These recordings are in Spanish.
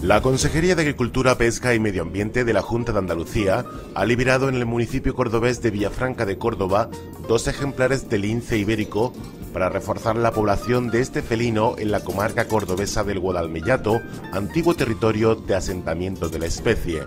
La Consejería de Agricultura, Pesca y Medio Ambiente de la Junta de Andalucía ha liberado en el municipio cordobés de Villafranca de Córdoba 2 ejemplares de lince ibérico para reforzar la población de este felino en la comarca cordobesa del Guadalmillato, antiguo territorio de asentamiento de la especie.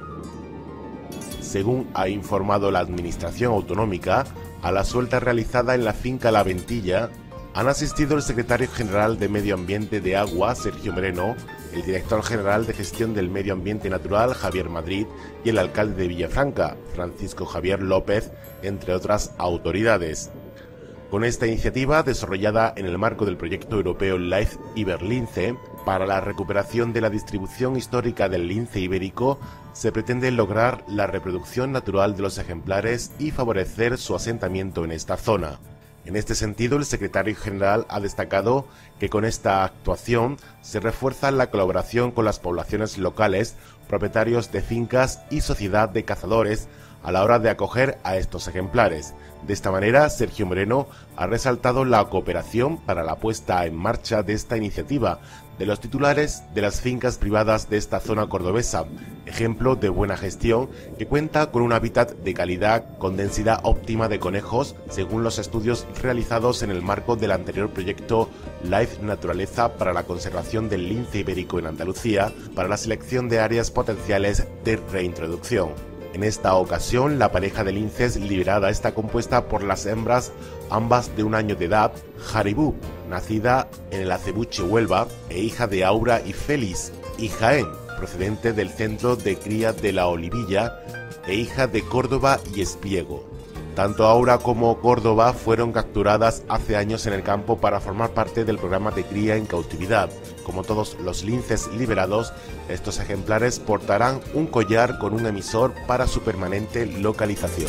Según ha informado la Administración Autonómica, a la suelta realizada en la finca La Ventilla han asistido el secretario general de Medio Ambiente de Agua, Sergio Moreno, el director general de Gestión del Medio Ambiente Natural, Javier Madrid, y el alcalde de Villafranca, Francisco Javier López, entre otras autoridades. Con esta iniciativa, desarrollada en el marco del proyecto europeo Life Iberlince, para la recuperación de la distribución histórica del lince ibérico, se pretende lograr la reproducción natural de los ejemplares y favorecer su asentamiento en esta zona. En este sentido, el secretario general ha destacado que con esta actuación se refuerza la colaboración con las poblaciones locales, propietarios de fincas y sociedad de cazadores a la hora de acoger a estos ejemplares. De esta manera, Sergio Moreno ha resaltado la cooperación para la puesta en marcha de esta iniciativa de los titulares de las fincas privadas de esta zona cordobesa, ejemplo de buena gestión que cuenta con un hábitat de calidad con densidad óptima de conejos, según los estudios realizados en el marco del anterior proyecto Life Naturaleza para la conservación del lince ibérico en Andalucía, para la selección de áreas potenciales de reintroducción. En esta ocasión, la pareja de linces liberada está compuesta por las hembras, ambas de 1 año de edad, Jaribú, nacida en el Acebuche, Huelva, e hija de Aura y Félix, y Jaén, procedente del centro de cría de La Olivilla, e hija de Córdoba y Espiego. Tanto Aura como Córdoba fueron capturadas hace años en el campo para formar parte del programa de cría en cautividad. Como todos los linces liberados, estos ejemplares portarán un collar con un emisor para su permanente localización.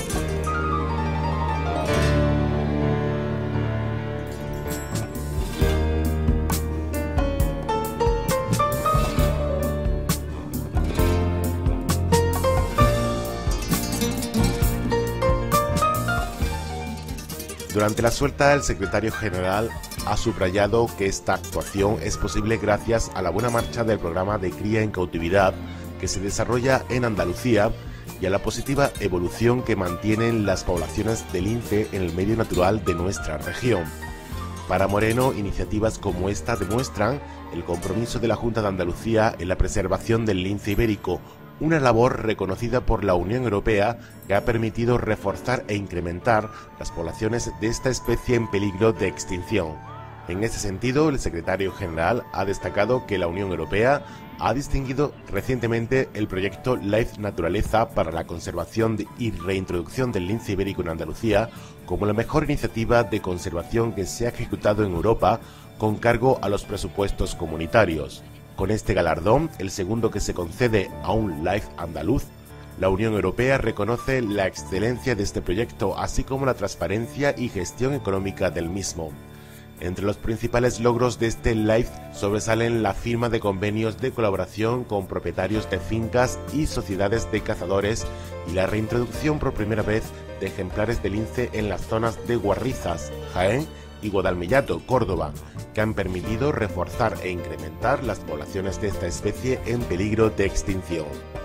Durante la suelta, el secretario general ha subrayado que esta actuación es posible gracias a la buena marcha del programa de cría en cautividad que se desarrolla en Andalucía y a la positiva evolución que mantienen las poblaciones de lince en el medio natural de nuestra región. Para Moreno, iniciativas como esta demuestran el compromiso de la Junta de Andalucía en la preservación del lince ibérico, una labor reconocida por la Unión Europea que ha permitido reforzar e incrementar las poblaciones de esta especie en peligro de extinción. En este sentido, el secretario general ha destacado que la Unión Europea ha distinguido recientemente el proyecto Life Naturaleza para la conservación y reintroducción del lince ibérico en Andalucía como la mejor iniciativa de conservación que se ha ejecutado en Europa con cargo a los presupuestos comunitarios. Con este galardón, el segundo que se concede a un Life andaluz, la Unión Europea reconoce la excelencia de este proyecto, así como la transparencia y gestión económica del mismo. Entre los principales logros de este Life sobresalen la firma de convenios de colaboración con propietarios de fincas y sociedades de cazadores y la reintroducción por primera vez de ejemplares de lince en las zonas de Guarrizas, Jaén y Guadalmillato, Córdoba, que han permitido reforzar e incrementar las poblaciones de esta especie en peligro de extinción.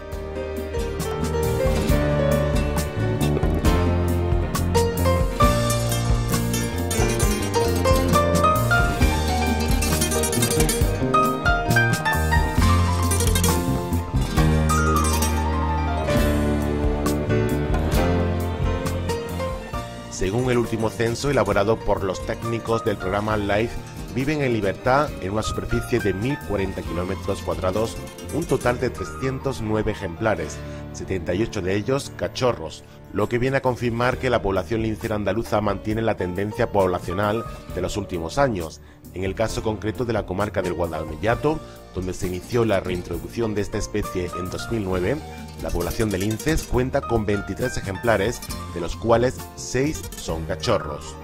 Según el último censo elaborado por los técnicos del programa LIFE, viven en libertad en una superficie de 1.040 km², un total de 309 ejemplares, 78 de ellos cachorros, lo que viene a confirmar que la población lincera andaluza mantiene la tendencia poblacional de los últimos años. En el caso concreto de la comarca del Guadalmillato, donde se inició la reintroducción de esta especie en 2009, la población de linces cuenta con 23 ejemplares, de los cuales 6 son cachorros.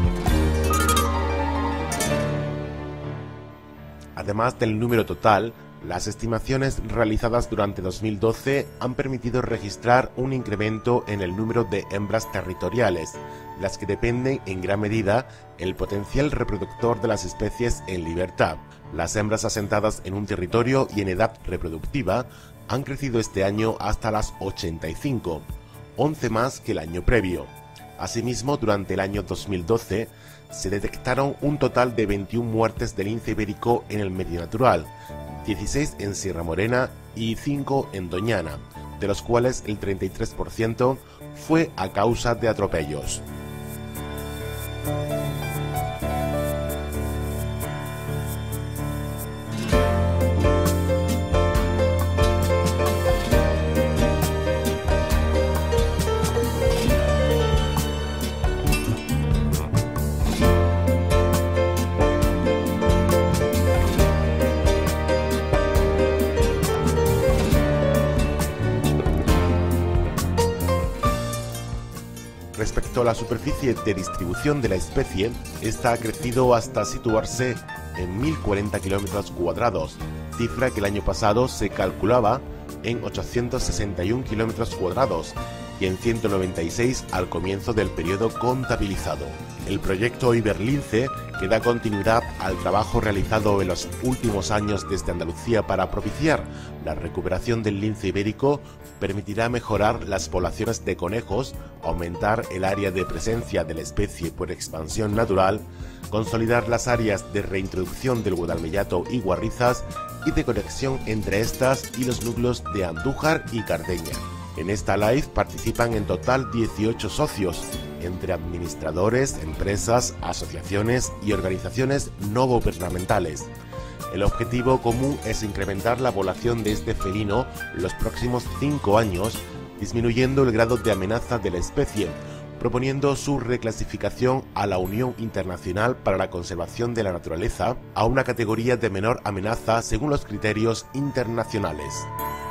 Además del número total, Las estimaciones realizadas durante 2012 han permitido registrar un incremento en el número de hembras territoriales, las que dependen en gran medida el potencial reproductor de las especies en libertad. Las hembras asentadas en un territorio y en edad reproductiva han crecido este año hasta las 85, 11 más que el año previo. Asimismo, durante el año 2012 se detectaron un total de 21 muertes de lince ibérico en el medio natural, 16 en Sierra Morena y 5 en Doñana, de los cuales el 33% fue a causa de atropellos. Respecto a la superficie de distribución de la especie, esta ha crecido hasta situarse en 1.040 km², cifra que el año pasado se calculaba en 861 km² y en 196 al comienzo del periodo contabilizado. El proyecto Iberlince, que da continuidad al trabajo realizado en los últimos años desde Andalucía para propiciar la recuperación del lince ibérico, permitirá mejorar las poblaciones de conejos, aumentar el área de presencia de la especie por expansión natural, consolidar las áreas de reintroducción del guadalmellato y guarrizas y de conexión entre estas y los núcleos de Andújar y Cardeña. En esta live participan en total 18 socios, entre administradores, empresas, asociaciones y organizaciones no gubernamentales. El objetivo común es incrementar la población de este felino los próximos 5 años, disminuyendo el grado de amenaza de la especie, proponiendo su reclasificación a la Unión Internacional para la Conservación de la Naturaleza a una categoría de menor amenaza según los criterios internacionales.